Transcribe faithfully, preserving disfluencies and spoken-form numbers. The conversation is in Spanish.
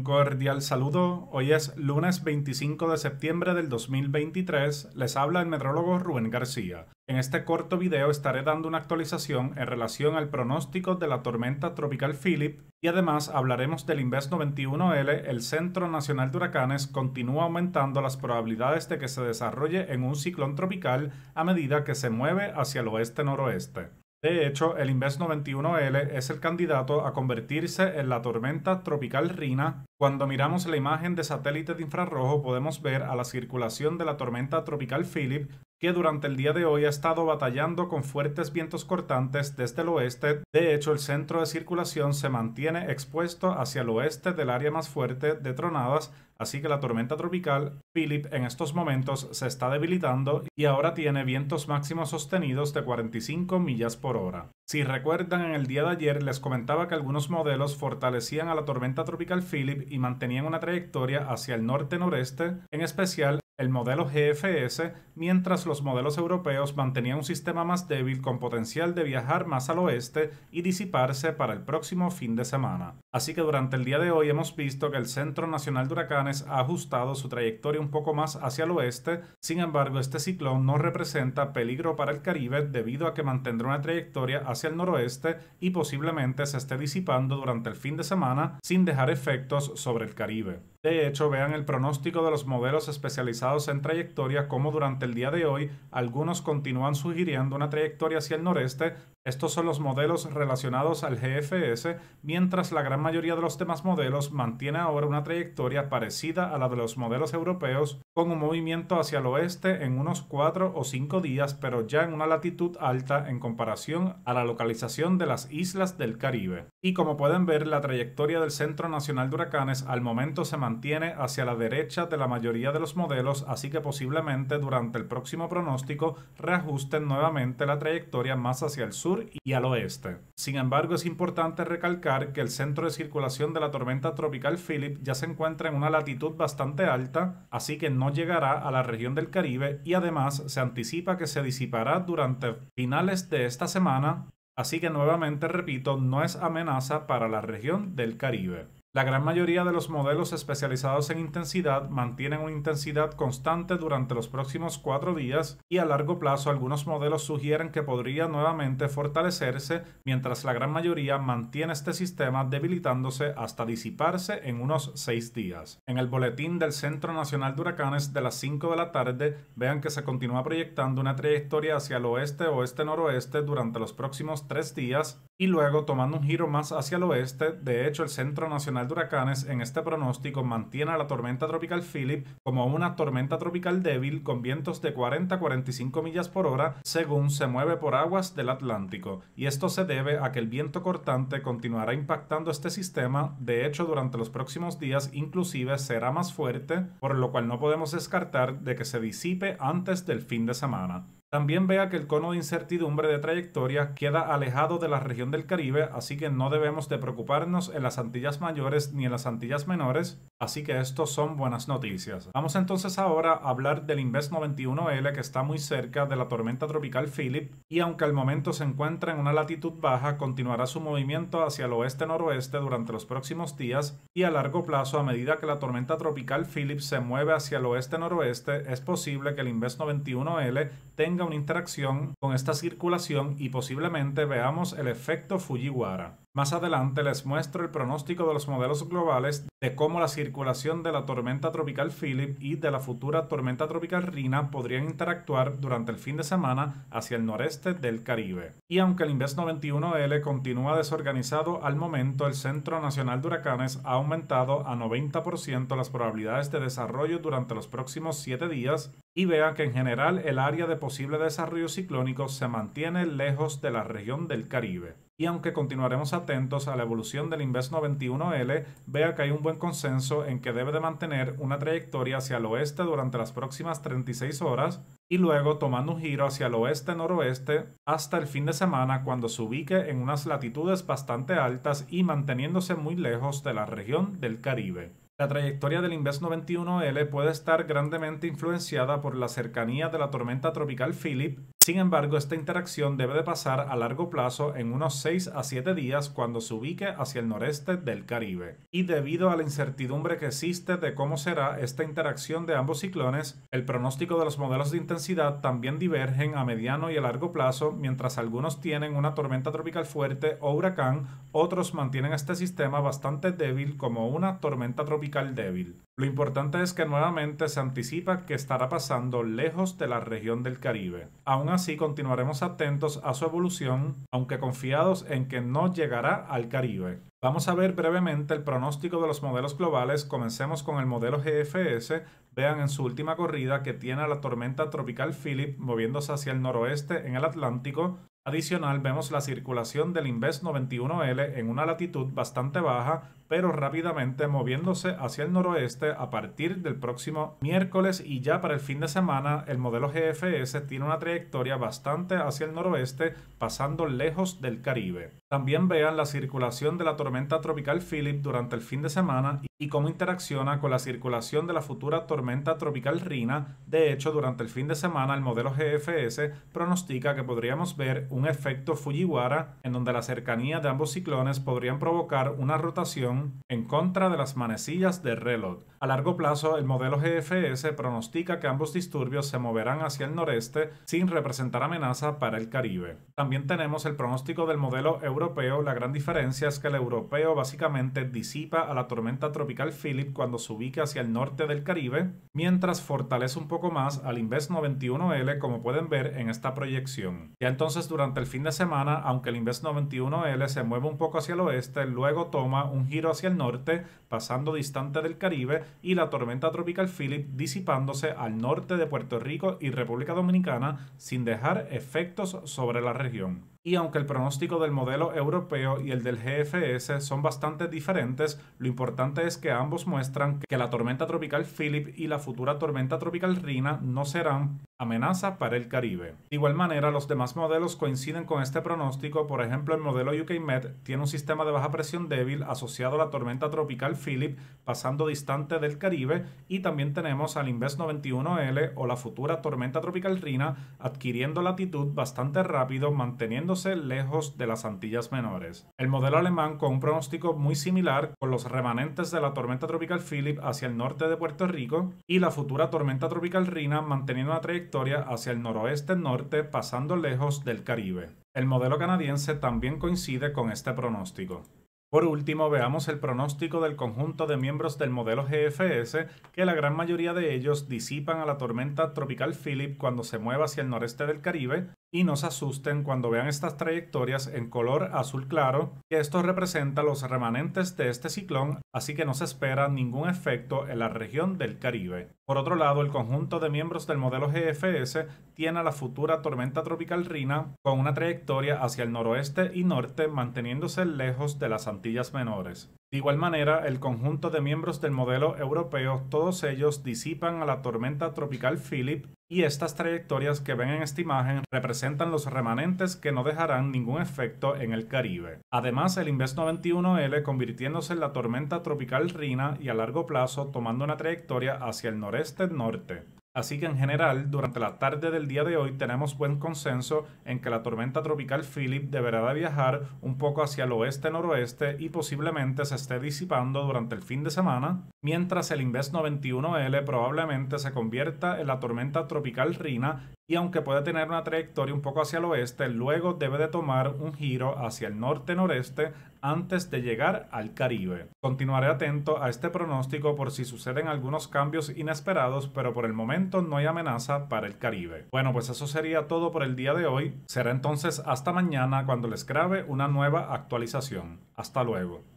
cordial saludo. Hoy es lunes veinticinco de septiembre del dos mil veintitrés. Les habla el metrólogo Rubén García. En este corto video estaré dando una actualización en relación al pronóstico de la tormenta tropical Philip y además hablaremos del Investno veintiuno ele. El Centro Nacional de Huracanes continúa aumentando las probabilidades de que se desarrolle en un ciclón tropical a medida que se mueve hacia el oeste-noroeste. De hecho, el Investno veintiuno ele es el candidato a convertirse en la tormenta tropical Rina. Cuando miramos la imagen de satélite de infrarrojo podemos ver a la circulación de la tormenta tropical Philip, que durante el día de hoy ha estado batallando con fuertes vientos cortantes desde el oeste. De hecho, el centro de circulación se mantiene expuesto hacia el oeste del área más fuerte de tronadas, así que la tormenta tropical Philip en estos momentos se está debilitando y ahora tiene vientos máximos sostenidos de cuarenta y cinco millas por hora. Si recuerdan, en el día de ayer les comentaba que algunos modelos fortalecían a la tormenta tropical Philip y mantenían una trayectoria hacia el norte-noreste, en especial el modelo G F S, mientras los modelos europeos mantenían un sistema más débil con potencial de viajar más al oeste y disiparse para el próximo fin de semana. Así que durante el día de hoy hemos visto que el Centro Nacional de Huracanes ha ajustado su trayectoria un poco más hacia el oeste. Sin embargo, este ciclón no representa peligro para el Caribe debido a que mantendrá una trayectoria hacia el noroeste y posiblemente se esté disipando durante el fin de semana sin dejar efectos sobre el Caribe. De hecho, vean el pronóstico de los modelos especializados en trayectoria, como durante el día de hoy algunos continúan sugiriendo una trayectoria hacia el noreste. Estos son los modelos relacionados al G F S, mientras la gran mayoría de los demás modelos mantiene ahora una trayectoria parecida a la de los modelos europeos, con un movimiento hacia el oeste en unos cuatro o cinco días, pero ya en una latitud alta en comparación a la localización de las islas del Caribe. Y como pueden ver, la trayectoria del Centro Nacional de Huracanes al momento se mantiene hacia la derecha de la mayoría de los modelos, así que posiblemente durante el próximo pronóstico reajusten nuevamente la trayectoria más hacia el sur y al oeste. Sin embargo, es importante recalcar que el centro de circulación de la tormenta tropical Philip ya se encuentra en una latitud bastante alta, así que no llegará a la región del Caribe y además se anticipa que se disipará durante finales de esta semana, así que nuevamente repito, no es amenaza para la región del Caribe. La gran mayoría de los modelos especializados en intensidad mantienen una intensidad constante durante los próximos cuatro días y a largo plazo algunos modelos sugieren que podría nuevamente fortalecerse, mientras la gran mayoría mantiene este sistema debilitándose hasta disiparse en unos seis días. En el boletín del Centro Nacional de Huracanes de las cinco de la tarde, vean que se continúa proyectando una trayectoria hacia el oeste, oeste-noroeste durante los próximos tres días y luego tomando un giro más hacia el oeste. De hecho, el Centro Nacional de Huracanes en este pronóstico mantiene a la tormenta tropical Philip como una tormenta tropical débil con vientos de cuarenta a cuarenta y cinco millas por hora según se mueve por aguas del Atlántico, y esto se debe a que el viento cortante continuará impactando este sistema. De hecho, durante los próximos días inclusive será más fuerte, por lo cual no podemos descartar de que se disipe antes del fin de semana. También vea que el cono de incertidumbre de trayectoria queda alejado de la región del Caribe, así que no debemos de preocuparnos en las Antillas Mayores ni en las Antillas Menores, así que estos son buenas noticias. Vamos entonces ahora a hablar del Investno veintiuno ele, que está muy cerca de la tormenta tropical Philip y aunque al momento se encuentra en una latitud baja, continuará su movimiento hacia el oeste-noroeste durante los próximos días y a largo plazo, a medida que la tormenta tropical Philip se mueve hacia el oeste-noroeste, es posible que el Investno veintiuno ele tenga una interacción con esta circulación y posiblemente veamos el efecto Fujiwara. Más adelante les muestro el pronóstico de los modelos globales de cómo la circulación de la tormenta tropical Philip y de la futura tormenta tropical Rina podrían interactuar durante el fin de semana hacia el noreste del Caribe. Y aunque el Investno veintiuno ele continúa desorganizado al momento, el Centro Nacional de Huracanes ha aumentado a noventa por ciento las probabilidades de desarrollo durante los próximos siete días y vea que en general el área de posible desarrollo ciclónico se mantiene lejos de la región del Caribe. Y aunque continuaremos atentos a la evolución del Investno veintiuno ele, vea que hay un buen consenso en que debe de mantener una trayectoria hacia el oeste durante las próximas treinta y seis horas y luego tomando un giro hacia el oeste-noroeste hasta el fin de semana, cuando se ubique en unas latitudes bastante altas y manteniéndose muy lejos de la región del Caribe. La trayectoria del Investno veintiuno ele puede estar grandemente influenciada por la cercanía de la tormenta tropical Philip Sin embargo, esta interacción debe de pasar a largo plazo en unos seis a siete días cuando se ubique hacia el noreste del Caribe. Y debido a la incertidumbre que existe de cómo será esta interacción de ambos ciclones, el pronóstico de los modelos de intensidad también divergen a mediano y a largo plazo, mientras algunos tienen una tormenta tropical fuerte o huracán, otros mantienen este sistema bastante débil como una tormenta tropical débil. Lo importante es que nuevamente se anticipa que estará pasando lejos de la región del Caribe. Aún así, continuaremos atentos a su evolución, aunque confiados en que no llegará al Caribe. Vamos a ver brevemente el pronóstico de los modelos globales. Comencemos con el modelo G F S. Vean en su última corrida que tiene a la tormenta tropical Philip moviéndose hacia el noroeste en el Atlántico. Adicional, vemos la circulación del Inves noventa y uno L en una latitud bastante baja, pero rápidamente moviéndose hacia el noroeste a partir del próximo miércoles, y ya para el fin de semana el modelo G F S tiene una trayectoria bastante hacia el noroeste, pasando lejos del Caribe. También vean la circulación de la tormenta tropical Philip durante el fin de semana y cómo interacciona con la circulación de la futura tormenta tropical Rina. De hecho, durante el fin de semana el modelo G F S pronostica que podríamos ver un efecto Fujiwara, en donde la cercanía de ambos ciclones podrían provocar una rotación en contra de las manecillas de reloj. A largo plazo, el modelo G F S pronostica que ambos disturbios se moverán hacia el noreste sin representar amenaza para el Caribe. También tenemos el pronóstico del modelo europeo. La gran diferencia es que el europeo básicamente disipa a la tormenta tropical Philip cuando se ubica hacia el norte del Caribe, mientras fortalece un poco más al Inves noventa y uno L, como pueden ver en esta proyección. Ya entonces, durante el fin de semana, aunque el Inves noventa y uno L se mueve un poco hacia el oeste, luego toma un giro hacia el norte, pasando distante del Caribe, y la tormenta tropical Philip disipándose al norte de Puerto Rico y República Dominicana sin dejar efectos sobre la región. Y aunque el pronóstico del modelo europeo y el del G F S son bastante diferentes, lo importante es que ambos muestran que la tormenta tropical Philip y la futura tormenta tropical Rina no serán amenaza para el Caribe. De igual manera, los demás modelos coinciden con este pronóstico. Por ejemplo, el modelo U K Met tiene un sistema de baja presión débil asociado a la tormenta tropical Philip pasando distante del Caribe, y también tenemos al Inves noventa y uno L o la futura tormenta tropical Rina adquiriendo latitud bastante rápido, manteniendo lejos de las Antillas Menores. El modelo alemán con un pronóstico muy similar, con los remanentes de la tormenta tropical Philip hacia el norte de Puerto Rico y la futura tormenta tropical Rina manteniendo una trayectoria hacia el noroeste-norte, pasando lejos del Caribe. El modelo canadiense también coincide con este pronóstico. Por último, veamos el pronóstico del conjunto de miembros del modelo G F S, que la gran mayoría de ellos disipan a la tormenta tropical Philip cuando se mueva hacia el noreste del Caribe, y no se asusten cuando vean estas trayectorias en color azul claro, que esto representa los remanentes de este ciclón, así que no se espera ningún efecto en la región del Caribe. Por otro lado, el conjunto de miembros del modelo G F S tiene a la futura tormenta tropical Rina con una trayectoria hacia el noroeste y norte, manteniéndose lejos de las Antillas Menores. De igual manera, el conjunto de miembros del modelo europeo, todos ellos disipan a la tormenta tropical Philip, y estas trayectorias que ven en esta imagen representan los remanentes que no dejarán ningún efecto en el Caribe. Además, el Inves noventa y uno L convirtiéndose en la tormenta tropical Rina y a largo plazo tomando una trayectoria hacia el noreste-norte. Así que en general, durante la tarde del día de hoy tenemos buen consenso en que la tormenta tropical Philip deberá de viajar un poco hacia el oeste-noroeste y posiblemente se esté disipando durante el fin de semana, mientras el Inves noventa y uno L probablemente se convierta en la tormenta tropical Rina, y aunque puede tener una trayectoria un poco hacia el oeste, luego debe de tomar un giro hacia el norte-noreste antes de llegar al Caribe. Continuaré atento a este pronóstico por si suceden algunos cambios inesperados, pero por el momento no hay amenaza para el Caribe. Bueno, pues eso sería todo por el día de hoy. Será entonces hasta mañana cuando les grabe una nueva actualización. Hasta luego.